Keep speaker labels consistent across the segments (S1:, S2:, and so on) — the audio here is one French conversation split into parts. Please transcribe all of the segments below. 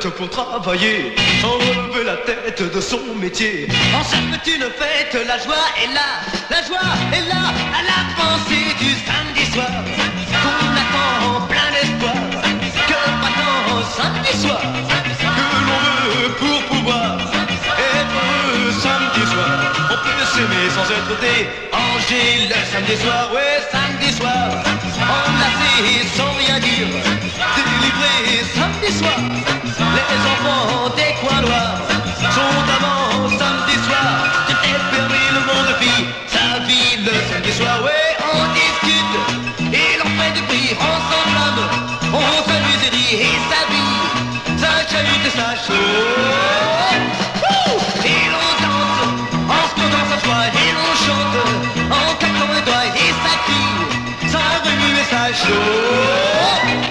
S1: tête pour travailler, sans relever la tête de son métier. En chaque une fête, la joie est là, la joie est là, à la pensée du samedi soir, qu'on attend plein d'espoir, que maintenant samedi soir, que l'on veut pour pouvoir être heureux samedi soir. On peut s'aimer sans être dérangé le samedi soir, ouais samedi soir, enlacé sans rien dire, délivré samedi soir. Les enfants des coins noirs sont avant samedi soir. Tu t'es permis le monde vit sa vie le samedi soir, ouais on discute et l'on fait du prix, on s'enflamme, on s'amuse et rit et s'habille, ça chahute et ça chauffe. Et l'on danse en se donnant sa foi et l'on chante en claquant les doigts et ça crie, ça remue et ça chauffe.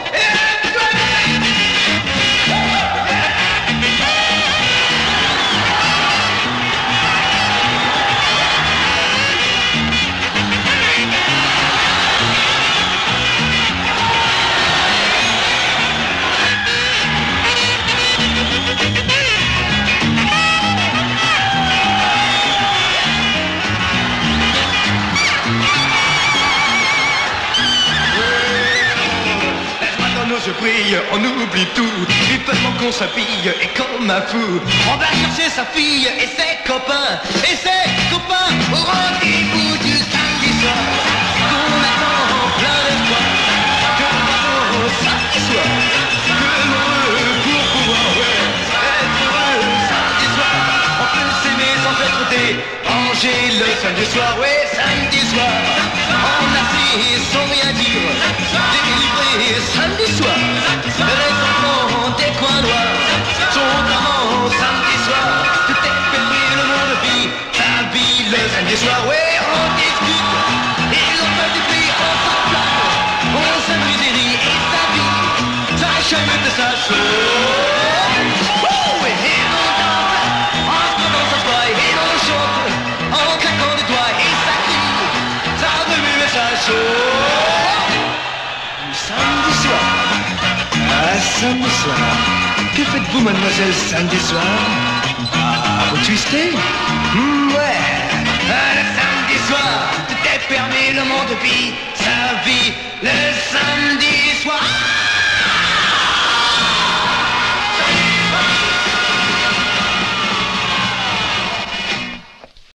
S1: Je brille, on oublie tout, du tellement qu'on s'habille et comme un fou. On va chercher sa fille et ses copains au rendez-vous du samedi soir, qu'on attend plein d'espoir, que l'on samedi soir, que l'on veut pour pouvoir, ouais, être heureux samedi soir. On peut s'aimer sans être dérangé le samedi soir, ouais, samedi soir, enlacé sans rien dire, délivré samedi soir. Les enfants des coins noirs sont avant samedi soir. Tout est permis, le monde vit sa vie le samedi soir. Ouais, on discute et l'on fait du prix, on s'enflamme, on s'amuse et rit et sa vie, ça chahute et ça chauffe. Et l'on danse en se donnant sa foi et l'on chante en claquant des doigts et ça crie, ça remue et ça chauffe. Samedi soir. Ah, samedi soir. Que faites-vous, mademoiselle, samedi soir? Ah, vous twistez? Ouais. Ah, le samedi soir, tout est permis, le monde vit sa vie le samedi soir.